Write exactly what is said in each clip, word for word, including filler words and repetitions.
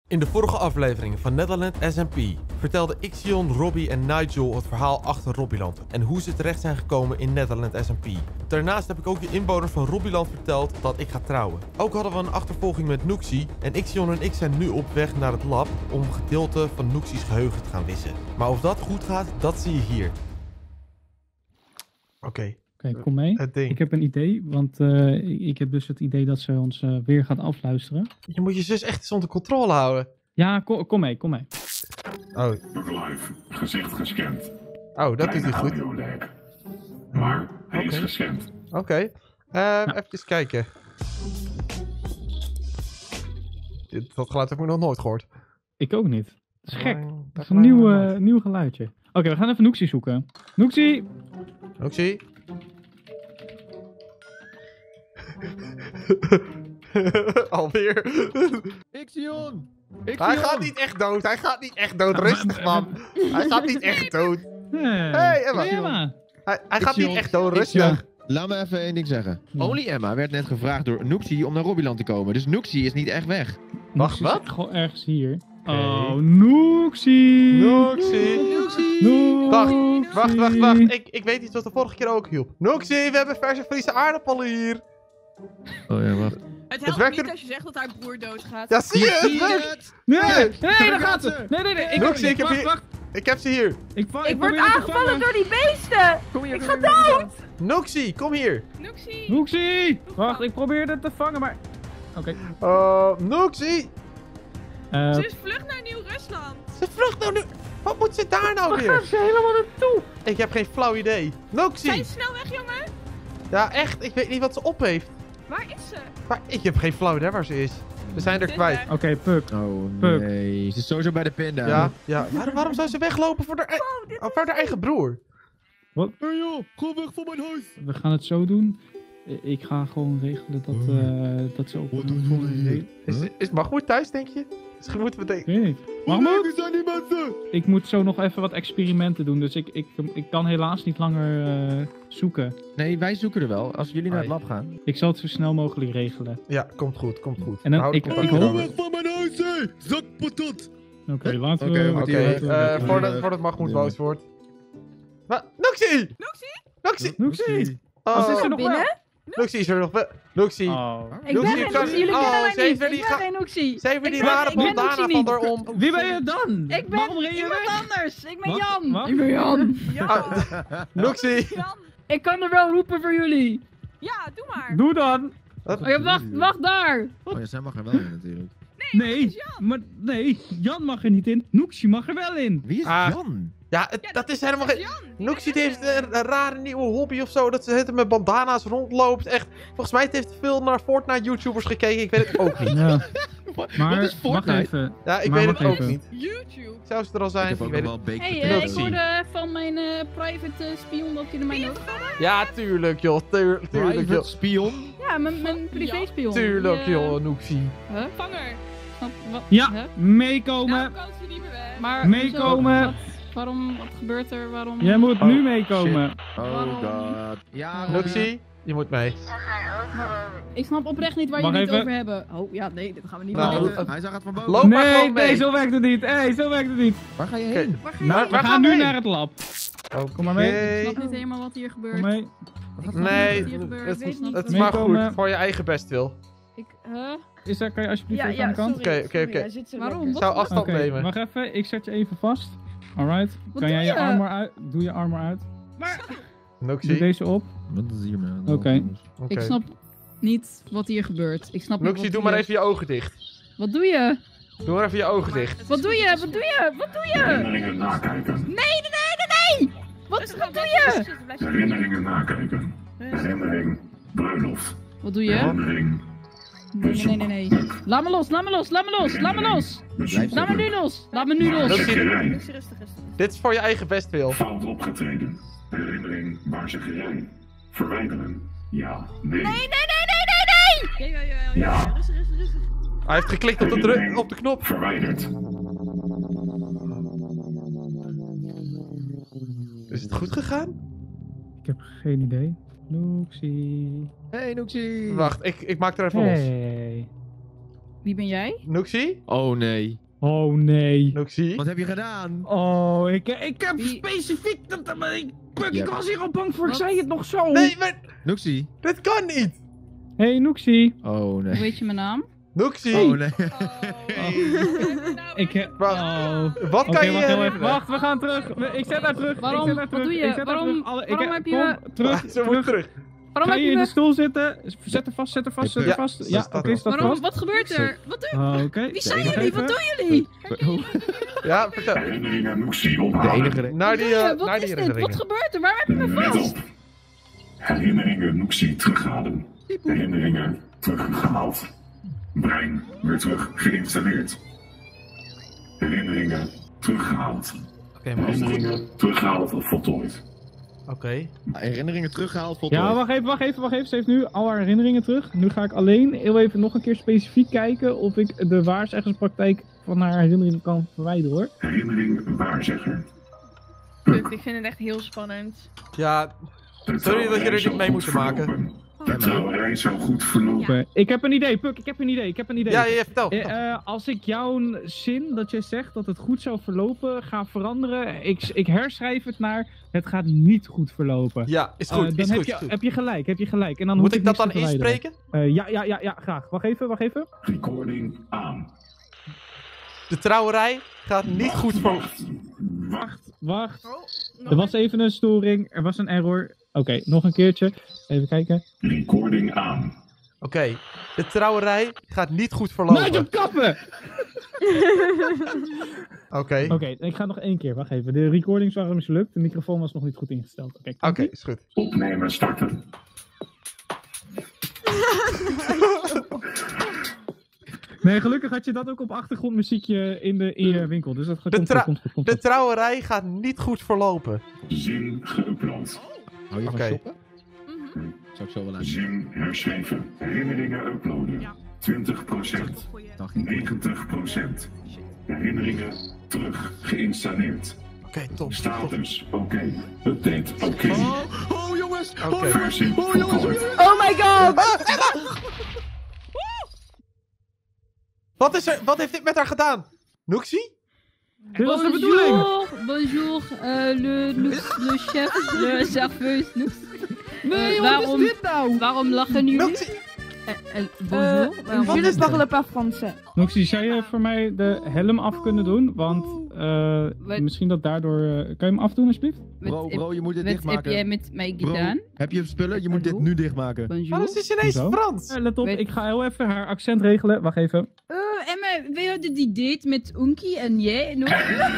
In de vorige aflevering van Netherland S M P vertelde Ixion, Robbie en Nigel het verhaal achter Robbieland en hoe ze terecht zijn gekomen in Netherland S M P. Daarnaast heb ik ook de inwoners van Robbieland verteld dat ik ga trouwen. Ook hadden we een achtervolging met Nooksie en Ixion en ik zijn nu op weg naar het lab om een gedeelte van Nooksie's geheugen te gaan wissen. Maar of dat goed gaat, dat zie je hier. Oké. Okay. Oké, okay, kom mee. Ik heb een idee, want uh, ik heb dus het idee dat ze ons uh, weer gaat afluisteren. Je moet je zus echt eens onder controle houden. Ja, kom, kom mee, kom mee. Oh. Live, gezicht gescand. Oh, dat doet hij goed. Maar hij okay. is gescand. Oké, okay. uh, nou. Even kijken. Dat geluid heb ik nog nooit gehoord. Ik ook niet. Dat is gek. Dat is een nieuw, uh, nieuw geluidje. Oké, okay, we gaan even Nooksie zoeken. Nooksie! Nooksie? Alweer. Ixion! Ixion! Hij gaat niet echt dood. Hij gaat niet echt dood. Rustig, man. Hij gaat niet echt dood. Hé, hey, Emma. Hey, Emma. Hij, hij gaat niet echt dood. Rustig. Ixion. Laat me even één ding zeggen. Ja. Only Emma werd net gevraagd door Nooksie om naar Robbieland te komen. Dus Nooksie is niet echt weg. Wacht, wat? Gewoon ergens hier. Oh, Nooksie! Nooksie! Nooksie! Wacht, wacht, wacht, wacht. Ik, ik weet iets wat de vorige keer ook hielp. Nooksie, we hebben verse Friese aardappelen hier. Oh ja, wacht. Het helpt het niet er... als je zegt dat haar broer doodgaat. Ja, zie je het? Zie je het? Nee, nee, nee, daar gaat ze. Nee, nee, nee. Ik, Nooksie, ik heb wacht, hier... wacht. Ik heb ze hier. Ik, ik, ik word aangevallen door die beesten. Kom hier, ik kom ga hier, dood. Nooksie, kom hier. Nooksie. Nooksie. Wacht, ik probeerde het te vangen, maar... Oké. Okay. Uh, Nooksie. Uh, ze is vlucht naar Nieuw-Rusland. Ze vlucht naar Nieuw... Wat moet ze daar nou Waar weer? Waar gaat ze helemaal naartoe? Ik heb geen flauw idee. Nooksie. Zij is snel weg, jongen. Ja, echt. Ik weet niet wat ze op heeft. Waar is ze? Maar ik heb geen flauw idee waar ze is. We zijn er kwijt. Oké, okay, Puk. Oh Puk. nee, ze is sowieso bij de pinda. Ja, ja. Waar, waarom zou ze weglopen voor haar, oh, voor haar eigen broer? Wat? Hé hey joh, ga weg van mijn huis. We gaan het zo doen. Ik ga gewoon regelen dat, uh, dat ze ook... Wat doen jullie? Is, is Mahmoud thuis, denk je? Dus moeten we denken... Ik weet niet. Mahmoud? Wie zijn die mensen? Ik moet zo nog even wat experimenten doen, dus ik, ik, ik kan helaas niet langer uh, zoeken. Nee, wij zoeken er wel, als jullie naar het lab gaan. Ik zal het zo snel mogelijk regelen. Ja, komt goed, komt goed. En dan, ik, ik, ik hoop... weg van mijn huis, hé! Zakpatat! Oké, okay, laten we... Oké, okay, okay, uh, voordat, voordat Mahmoud boos wordt. Maar, Nooksie! Nooksie? Nooksie! Nooksie! Oh. Is er nog binnen? Nooksie is er nog wel. Nooksie. Oh. Ik ben geen Nooksie, jullie oh, kennen mij niet. Ik ben geen Nooksie. Ze heeft weer die rare bandana van haar om. Wie ben je dan? Ik ben Waarom reed je iemand weg? anders. Ik ben Wat? Jan. Wat? Ik ben Jan. Jan. Ah, Nooksie. Jan. Ik kan er wel roepen voor jullie. Ja, doe maar. Doe dan. Oh, ja, wacht, wacht daar. Oh ja, zij mag er wel in natuurlijk. Nee, nee, Jan. maar nee, Jan mag er niet in. Nooksie mag er wel in. Wie is Ah. Jan? Ja, het, Ja, dat, dat is helemaal geen... Jan. Nooksie heeft een, een rare nieuwe hobby of zo. Dat ze het met bandana's rondloopt. Echt, volgens mij heeft ze veel naar Fortnite-YouTubers gekeken. Ik weet het ook niet. Ja. Wat, Maar wat is Fortnite? wacht even. Ja, ik Maar weet het wacht ook even. niet. YouTube. Zou ze er al zijn? Ik heb ook Ik weet nog het. wel een Hé, beetje hey, uh, ik Nooksie. hoorde van mijn uh, private uh, spion dat je er mij nodig had. Ja, tuurlijk joh. Tuur, tuurlijk Private joh. spion? Ja, mijn, mijn privé spion. Tuurlijk Die, uh, joh, Nooksie. Huh? Vanger. Snap, wat, Ja, huh? meekomen. Nou kan ze niet meer weg. Maar Meekomen. hoezo? Wat, waarom, wat gebeurt er? Waarom? Jij moet Oh, nu meekomen. Oh Waarom? god. Ja, Nooksie, je moet mee. Ik snap oprecht niet waar Wacht jullie het even. over hebben. Oh ja, nee, dit gaan we niet Nou, doen. uh, hij zag het van boven. Loop maar Nee, gewoon mee. nee, zo werkt het niet. Hé, hey, zo werkt het niet. Waar ga je Oké. heen? Waar ga je Nou, heen? we waar gaan gaan nu we naar heen? het lab. Oké. Kom maar mee. Ik snap niet helemaal wat hier gebeurt. Kom mee. Ik snap Nee, niet wat hier gebeurt. het, Ik weet niet het wat- is maar goed. Meekomen. Voor je eigen bestwil. Ik, huh? Is daar, kan je alsjeblieft Ja, even ja, aan de kant? sorry. Oké, oké, oké. Hij zit zo Waarom? lekker. Ik zou afstand Oké, nemen. wacht even. Ik zet je even vast. Alright. Wat Kan doe jij je je? armor uit? Doe je armor uit. Maar Doe Nooksie. deze op. Wat is hier man? Oké. Oké. ik snap niet wat hier gebeurt. Ik snap niet Nooksie, wat doe maar hier- even je ogen dicht. Wat doe je? Doe maar even je ogen dicht. Wat doe je? Wat doe je? Wat doe je? Herinneringen nakijken. Nee, nee, nee, nee, nee! Wat, Rustig wat aan, doe blijf je? zitten, blijf zitten. Herinneringen nakijken. Herinnering. Bruiloft. Wat doe je? Herinnering. Nee, nee, nee, nee, nee. Laat me los, laat me los, laat me los, laat me los! Bezoek. Laat me nu los! Laat me nu los! Nooksie, Rustig, rustig, rustig. dit is voor je eigen bestwil. Fout opgetreden. Herinnering. Waarzeggerij. Verwijderen. Ja. Nee. Nee, nee, nee, nee, nee, nee! Ja, ja, ja, ja, ja. Rustig, rustig, rustig. Hij heeft geklikt op de, dru- op de knop. Verwijderd. Is het goed gegaan? Ik heb geen idee. Nooksie. Hey Nooksie. Wacht, ik, ik maak er even los. Hey. Wie ben jij? Noxie? Oh nee. Oh nee. Noxie? Wat heb je gedaan? Oh, ik, ik heb Wie- specifiek... Dat, maar ik, ik Ja. was hier al bang voor, ik Wat? zei het nog zo. Nee, maar Noxie? dit kan niet! Hey, Noxie. Oh Hoe nee. weet je mijn naam? Noxie! Oh nee. Ik, eh, oh. Wat Oké, kan je wacht, heel even. herinneren? wacht, we gaan terug. We- Ik zet haar terug. Waarom? Ik zet haar Wat terug. doe je? Ik zet haar Waarom- terug. Alle- ik waarom heb- heb je kom, me- terug, Zo moet terug. terug. Waarom Ga heb je je in de me... stoel zitten? Zet er vast, zet er vast, zet er Ja, vast. dat Ja, staat oké, erop. staat Waarom? vast. Wat gebeurt er? Wat doe Oh, Oké. Wie zijn enige jullie? Wat doen jullie? Ja, vertel. Herinneringen Noxie De ophalen. enige... Naar die, Ja, eh, wat naar is die dit? Wat herinneringen. gebeurt er? Waarom heb je me Let vast? op. Herinneringen Noxie terughalen. Herinneringen teruggehaald. Brein weer terug geïnstalleerd. Herinneringen teruggehaald. Oké, maar als het goed... Herinneringen teruggehaald of voltooid. Oké. Herinneringen teruggehaald, voltooid. Ja, wacht even, wacht even, wacht even. Ze heeft nu al haar herinneringen terug. Nu ga ik alleen heel even nog een keer specifiek kijken of ik de waarzeggerspraktijk van haar herinneringen kan verwijderen, hoor. Herinnering waarzegger. Kut, ik vind het echt heel spannend. Ja, De sorry dat je er trouwerij niet zou mee goed moest maken. verlopen. De trouwerij zou goed verlopen. Oké, ik heb een idee, Puk, ik heb een idee, ik heb een idee. Ja, ja, vertel. Eh, eh, als ik jouw zin dat jij zegt dat het goed zou verlopen ga veranderen, ik, ik herschrijf het naar het gaat niet goed verlopen. Ja, is Eh, goed, dan is heb, goed, je, is goed. heb je gelijk, heb je gelijk. En dan Moet hoef ik dat dan niks te verwijderen. inspreken? Eh, ja, ja, ja, ja, graag. Wacht even, wacht even. Recording aan. De trouwerij gaat niet goed voor... Wacht. Wacht. Oh, Er was even een storing, er was een error. Oké, nog een keertje. Even kijken. Recording aan. Oké, de trouwerij gaat niet goed Nigel, verlopen. kappen! Oké, Oké, ik ga nog één keer. Wacht even. De recordings waren mislukt. De microfoon was nog niet goed ingesteld. Oké, komt oké, ie? is goed. Opnemen starten. Nee, gelukkig had je dat ook op achtergrondmuziekje in, de, in je winkel. Dus dat gaat De, komt tra- goed, komt goed, komt de goed. trouwerij gaat niet goed verlopen. Zin geüpload. Hou je van Oké. shoppen? Mhm. Zou ik zo wel laten. Zin herschrijven. Herinneringen uploaden. Ja. twintig procent. Goeie. Dacht ik. negentig procent. Herinneringen terug geïnstalleerd. Oké, top, top. Status oké. Update oké. Oh, oh jongens! Oké. Oh, jongens! Versie Oh jongens! voltooid. Oh my god! Wat, is er, wat heeft dit met haar gedaan? Noxie? Dit was de bedoeling! Bonjour, bonjour, euh, le, le, le chef, le serveus, Noeks. Nee, Eh, wat waarom- is dit nou? Waarom lachen jullie? Noxie? Eh, eh, bonjour, Euh, waarom- Wat je is ne dit? parle pas français. Noxie, zou je voor mij de helm af kunnen doen? Want eh, Wat? misschien dat daardoor... eh, kan je hem afdoen alsjeblieft? Wat Bro, heb- bro, je moet dit Wat heb dichtmaken. jij met mij Bro, gedaan? heb je spullen? Je moet dit Hallo? nu dichtmaken. Bonjour. Waarom is ineens Hoezo? Frans? Eh, let op, Weet- ik ga heel even haar accent regelen. Wacht even. Eh, Emma, wij hadden die date met Unki en jij nog.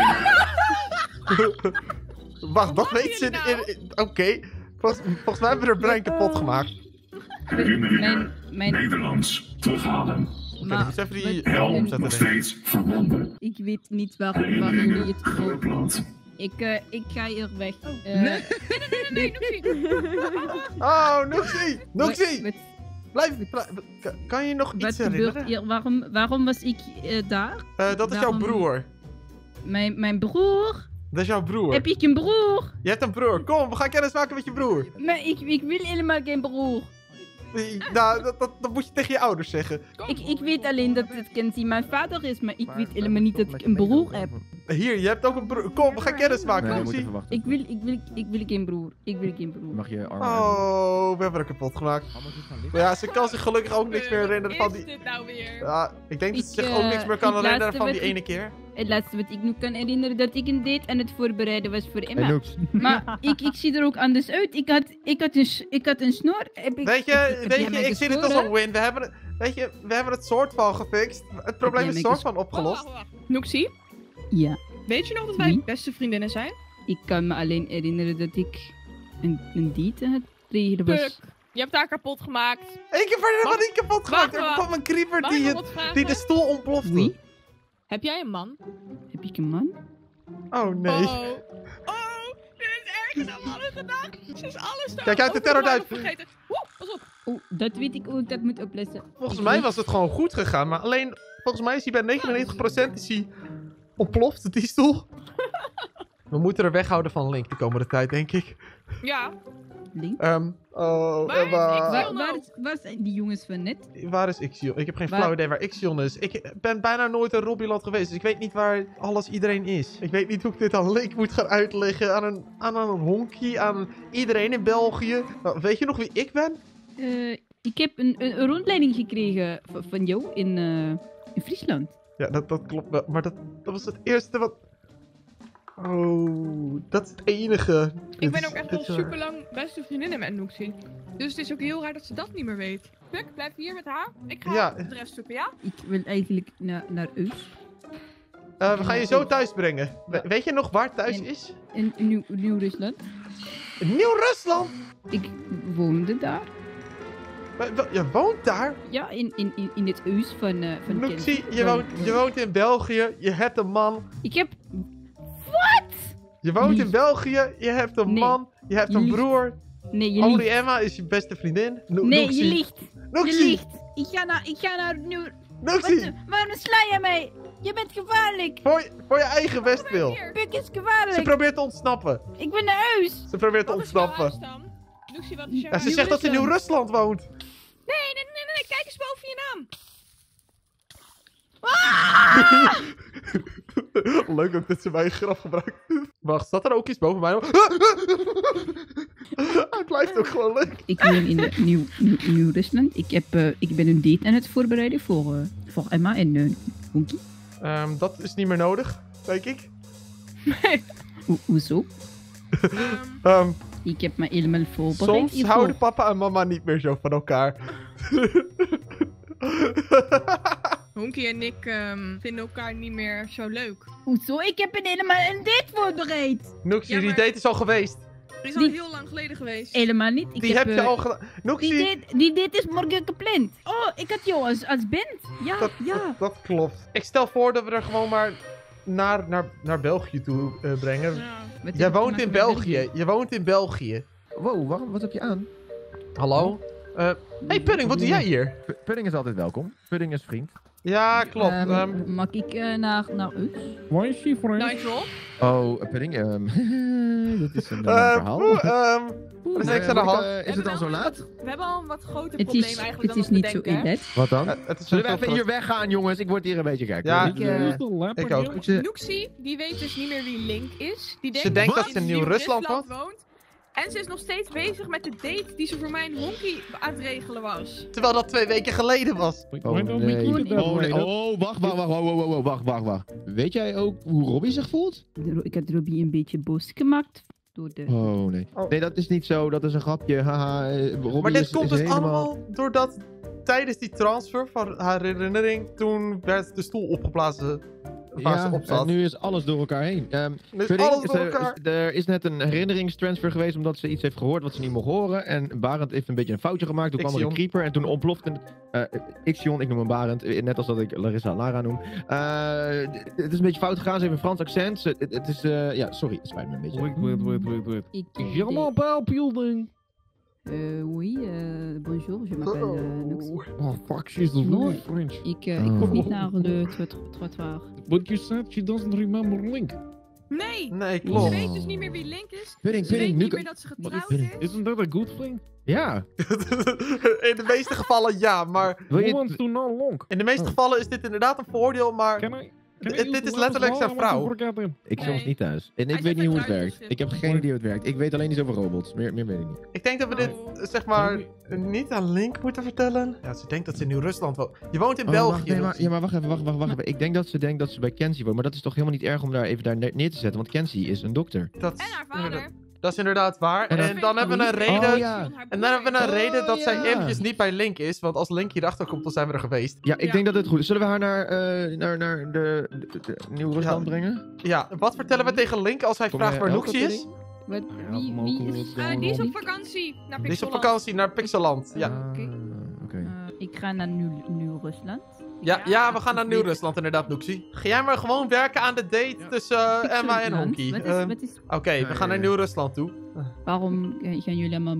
Wacht, dat Hoe weet maken ze... jullie in- in- Oké. Volgens, volgens mij hebben we haar brein kapot gemaakt. Herinneringen Mijn, mijn, Nederlands terughalen. Oké, maar, dan moet even die wat- helm Helm omzetten. nog denk ik. steeds verbonden. ik weet niet waarom, waarom jullie Herinneringen het gewoon... geüpload. Ik, eh, ik ga hier weg. Eh, Nee. Nee, Oh, Noxie! Noxie! Wat, Blijf... blijf- kan- Kan je nog wat iets gebeurt herinneren? hier? Waarom, waarom was ik eh, daar? Eh, dat is jouw Waarom- broer. Mijn, mijn broer? Dat is jouw broer. Heb ik een broer? Je hebt een broer. Kom, we gaan kennis maken met je broer. Maar ik, ik wil helemaal geen broer. Nou, dat, dat, dat moet je tegen je ouders zeggen. Ik, ik weet alleen dat het kind mijn vader is, maar ik weet helemaal niet dat ik een broer heb. Hier, je hebt ook een broer. Kom, we gaan kennis maken. Nee, je Kom, moet zie. even wachten. Ik wil, ik wil, ik wil geen broer. Ik wil geen broer. Mag je armen hebben. Oh, we hebben haar kapot gemaakt. Allemaal goed gaan liggen. Maar ja, ze kan zich gelukkig ook niks meer herinneren van Wat die... is dit nou weer? Ja, ik denk dat ze Ik, zich ook eh, niks meer kan het herinneren laatste van die wat ik- ene keer. Het laatste wat ik nu kan herinneren dat ik een date aan het voorbereiden was voor Emma. Hey Noeks, Maar ik, ik zie er ook anders uit. Ik had, ik had, een, s- ik had een snor. Heb ik, Weet je, heb- heb weet jij je, mij ik zie dit als geschoren? een win. We hebben het, weet je, we hebben het soort van gefixt. Het probleem jij is mij soort van opgelost. Wacht, wacht, wacht. Noxie, Ja, weet je nog dat wij Wie? beste vriendinnen zijn? ik kan me alleen herinneren dat ik een, een date aan het regelen was. Puk. Je hebt haar kapot gemaakt. Ik heb haar helemaal niet kapot gemaakt. wacht, Er kwam een creeper Mag die, ik nog het, wat vragen? die de stoel ontplofte. Wie? Heb jij een man? Heb ik een man? Oh nee. Oh. Oh, dit is erger dan we hadden gedacht. Ze is alles Kijk uit, de terrorduif. vergeten. Woe, pas op. Oh, dat weet ik hoe ik dat moet oplossen. Volgens Ik mij weet- was het gewoon goed gegaan. Maar alleen, volgens mij is hij bij negenennegentig procent is hij ontploft, die stoel. We moeten er weghouden van Link de komende tijd, denk ik. Ja. link. Ehm, oh, Waar is Emma. Ixion? Waar, waar, is- waar zijn die jongens van net? Waar is Ixion? Ik heb geen Waar- flauw idee waar Ixion is. Ik ben bijna nooit in Robbieland geweest, dus ik weet niet waar alles iedereen is. Ik weet niet hoe ik dit aan Link moet gaan uitleggen. Aan een, aan een honkie, aan iedereen in België. Nou, weet je nog wie ik ben? Eh, ik heb een, een, een rondleiding gekregen v- van jou in, eh, in Friesland. Ja, dat, dat klopt wel. Maar dat, dat was het eerste wat... Oh, dat is het enige. Ik Dit ben is- ook echt dit al is waar. super lang beste vriendinnen met Noxie. Dus het is ook heel raar dat ze dat niet meer weet. Puk, blijf hier met haar. Ik ga Ja. de rest zoeken, ja? Ik wil eigenlijk naar, naar Eus. Eh, we gaan je zo thuis brengen. We- Ja. weet je nog waar thuis En- is? In Nieuw- Nieuw-Rusland. Nieuw-Rusland? Ik woonde daar. Wa- wa- Je woont daar? Ja, in, in, in, in het Eus van, eh van Noxie, Kenzie. je Van- woont, je woont in België. Je hebt een man. Ik heb... Je woont in Lief. België. Je hebt een Nee. man. Je hebt een Lief. broer. Nee, je Olie liegt. Emma is je beste vriendin. No Nee, Noxie. je liegt. Je Noxie! liegt. Ik ga naar, ik ga naar Nieuw... Noxie! Wat, waarom sla je mij? Je bent gevaarlijk. Voor, je- voor je eigen bestwil. Hier. Puk is Ze gevaarlijk. probeert te ontsnappen. Ik ben naar Eus. Ze probeert te Wat is jouw ontsnappen. huis dan? Noxie, wat is jouw Ja, ze huis? zegt dat ze in Nieuw-Rusland woont. Nee, nee, nee, nee, nee, kijk eens boven je naam. Leuk ook dat ze mijn grap gebruikt. Wacht, staat er ook iets boven mij? Het blijft ook gewoon leuk. Ik woon in eh, Nieuw, Nieuw, Nieuw-Rusland. Ik, heb, eh, ik ben een date aan het voorbereiden voor, eh, voor Emma en uh, Honky. Ehm, dat is niet meer nodig, denk ik. Ho hoezo? Ehm, Ehm, Ik heb me helemaal voorbereid soms hiervoor. houden papa en mama niet meer zo van elkaar. Honky en ik ehm, vinden elkaar niet meer zo leuk. Hoezo? Ik heb een helemaal een date voorbereid. Noxie, Ja, die maar- date is al geweest. Die is al Die- heel lang geleden geweest. Helemaal niet. Ik Die heb je eh, al gedaan. Die Noxie, date, die date is morgen gepland. Oh, ik had jou als, als band. Ja, dat, ja. dat, dat klopt. Ik stel voor dat we er gewoon maar naar, naar, naar België toe eh, brengen. Ja. Wat Jij heb ik woont te in maken met België. Je woont in België. Wow, waarom, wat heb je aan? Hallo? Eh hey Pudding, wat doe jij hier? P- Pudding is altijd welkom. Pudding is vriend. Ja, klopt. Ehm, Ehm, mag ik eh, naar, naar Eus? Waar is die voor Nigel? Oh, eh, Pudding, ehm dat is een eh, eh, verhaal. poeh, ehm, wat is er Eh, niks aan de moet ik, hand? eh, is het al zo laat? We hebben al een wat groter Het probleem is, eigenlijk het dan is we niet zo bedenken. inlet. Wat dan? Eh, het is Zullen we een even veel hier weggaan, jongens? Ik word hier een beetje gek. Ja, Ik, eh, ik ook. moet je- Noxie, die weet dus niet meer wie Link is. Die denkt Ze denkt dat dat ze ze in in Nieuw-Rusland woont. En ze is nog steeds bezig met de date die ze voor mij en Honky aan het regelen was. Terwijl dat twee weken geleden was. Oh nee. Oh, nee. Oh, wacht, wacht, wacht, wacht, wacht, wacht, wacht, wacht, wacht. Weet jij ook hoe Robbie zich voelt? De Ro- Ik had Robbie een beetje boos gemaakt. Door de... Oh, nee. Oh. Nee, dat is niet zo. Dat is een grapje. Haha, eh, Robbie Maar dit is, komt is dus helemaal... allemaal doordat tijdens die transfer van haar herinnering, toen werd de stoel opgeblazen waar Ja, ze op en zat. nu is alles door elkaar heen. Ehm Nu is Pudding, alles is door er, elkaar. is- er is net een herinneringstransfer geweest omdat ze iets heeft gehoord wat ze niet mocht horen. En Barend heeft een beetje een foutje gemaakt. Toen kwam er een Ixion. creeper en toen ontplofte... eh Ixion, ik noem hem Barend. eh, Net als dat ik Larissa Lara noem. Eh, d- het is een beetje fout gegaan. Ze heeft een Frans accent. Ze- Het het is... eh, ja, sorry. Het spijt me een beetje. Wait, wait, wait, wait, wait. Ik, Je m'appelle pas Building. Euh, oui, euh, bonjour, je m'appelle euh, Noxie. Oh, fuck, she's really Mooi. French. Ik, uh, ik Oh. hoef niet naar de trot- trottoir. But you said she doesn't remember Link. Nee! Nee, Ze klopt. weet dus niet meer wie Link is. Pudding, Ze weet pudding. Nu... niet meer dat ze getrouwd Pudding. is. Isn't that a good thing? Ja. In de meeste gevallen ja, maar Wil Who je... wants to know Long? in de meeste Oh. gevallen is dit inderdaad een voordeel, maar Can I... Can I Dit- use dit the is letterlijk laptop zijn while I want vrouw. to forget him? Ik Nee. soms niet thuis. En ik Hij weet niet zit hoe het eruit, werkt. dus- Ik heb geen idee hoe het werkt. Ik weet alleen iets over robots. Meer, meer weet ik niet. ik denk dat we dit, Oh. eh, zeg maar, niet aan Link moeten vertellen. Ja, ze denkt dat ze in Nieuw-Rusland woont. Je woont in Oh, België. wacht, nee, maar, Roxy. ja, maar wacht even, wacht, wacht, wacht even. Ik denk dat ze denkt dat ze bij Kenzie woont. Maar dat is toch helemaal niet erg om daar even daar ne- neer te zetten. Want Kenzie is een dokter. Dat, En is haar inderdaad- vader. dat is inderdaad waar. En En, dat- dan hebben we een reden. Oh, ja. En dan hebben we een Oh, reden dat zij ja. eventjes niet bij Link is. Want als Link hierachter komt, dan zijn we er geweest. Ja, ik Ja. denk dat het goed is. Zullen we haar naar, eh, naar, naar de, de, de Nieuw-Rusland Ja. brengen? Ja, wat vertellen we tegen Link als hij Kom vraagt jij waar ook Noxie op is? Wat, Ja, wie, maar wie ook is... wel- Eh, die is op Wie? vakantie naar Die is op Pixelland. vakantie naar Pixelland. Ja, Ah, Oké. oké. Eh, ik ga naar Nieuw- Nieuw-Rusland. ja, Ja, ja, we gaan naar ik Nieuw-Rusland inderdaad, Noxie. Ga jij maar gewoon werken aan de date Ja. tussen eh, Emma en Pixelland. Honky. Wat is, Ehm, wat is, Oké, we Ja, gaan ja, naar ja. Nieuw-Rusland toe. waarom eh, gaan jullie allemaal mee?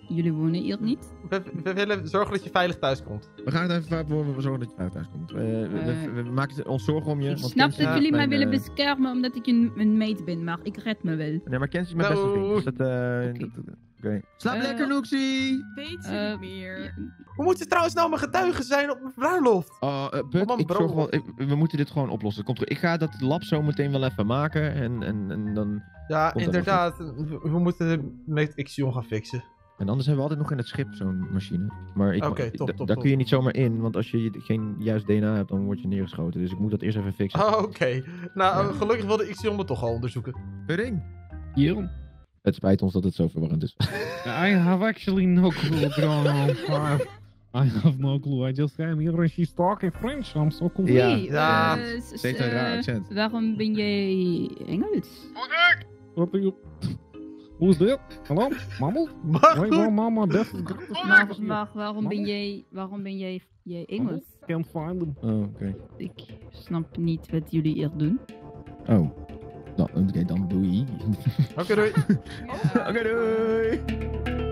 jullie wonen hier niet? We, we willen zorgen dat je veilig thuis komt. We gaan het even voor we zorgen dat je veilig thuis komt. Uh, we, we, we, we maken ons zorgen om je. Ik want snap Kenzie dat is jullie mij mijn, willen uh, beschermen omdat ik een, een meid ben, maar ik red me wel. Nee, maar Kenzie is mijn beste vriend. Dus dat, uh, Oké. dat, dat- Oké. Slaap Eh, lekker, Noxie! Weet ze Eh, niet meer. We moeten trouwens nou mijn getuigen zijn op mijn bruiloft. Oh, uh, Bud, man, ik bro. zorg wel, ik- we moeten dit gewoon oplossen. Komt goed. Ik ga dat lab zo meteen wel even maken en, en, en dan... Ja, Komt inderdaad. We, we moeten het met Ixion gaan fixen. En anders hebben we altijd nog in het schip zo'n machine. Maar ik, Oké, ik- top, da- top, daar top. kun je niet zomaar in, want als je geen juist D N A hebt, dan word je neergeschoten. Dus ik moet dat eerst even fixen. Oh, oké. Nou, Ja. gelukkig wilde Ixion het toch al onderzoeken. Pudding! Yeah. Het spijt ons dat het zo verwarrend is. I have actually no clue what's going on. I I have no clue. I just came here and she's talking French. I'm so confused. Ja. Hey, Ja. eh, s- Ze heeft een raar eh, accent. Waarom ben jij Engels? What do you... Who's that? Hello? Mama? Maar Wait, no, goed. mama, that's the Maar, maar waarom ben Mama? jij, waarom ben jij, jij Engels? Can't find them. Oh, oké. Ik snap niet wat jullie hier doen. Oh. Nou, oké, dan doei. Oké, doei. Ja. Oké, doei!